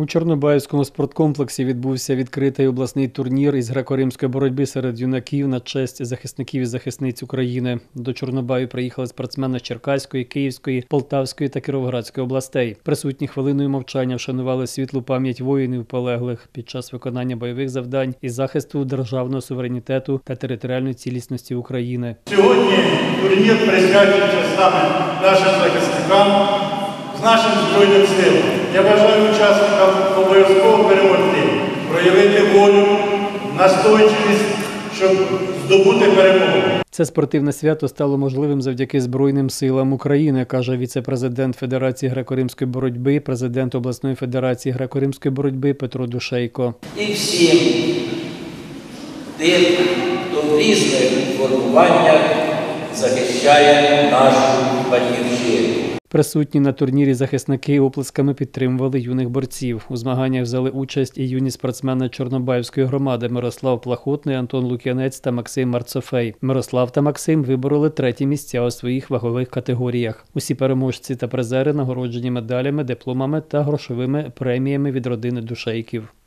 У Чорнобаївському спорткомплексі відбувся відкритий обласний турнір із греко-римської боротьби серед юнаків на честь захисників і захисниць України. До Чорнобаю приїхали спортсмени з Черкаської, Київської, Полтавської та Кіровоградської областей. Присутні хвилиною мовчання вшанували світлу пам'ять воїнів полеглих під час виконання бойових завдань і захисту державного суверенітету та територіальної цілісності України. Сьогодні турнір присвячується саме нашим захисникам з нашим Збройним силам. Я бажаю учасникам обов'язково перемогти, проявити волю, настойчивість, щоб здобути перемогу. Це спортивне свято стало можливим завдяки Збройним силам України, каже віце-президент Федерації греко-римської боротьби, президент обласної федерації греко-римської боротьби Петро Душейко. І всім тим, хто в різних формуваннях захищає нашу батьківщину. Присутні на турнірі захисники оплесками підтримували юних борців. У змаганнях взяли участь і юні спортсмени Чорнобаївської громади Мирослав Плахотний, Антон Лук'янець та Максим Марцофей. Мирослав та Максим вибороли треті місця у своїх вагових категоріях. Усі переможці та призери нагороджені медалями, дипломами та грошовими преміями від родини Душейків.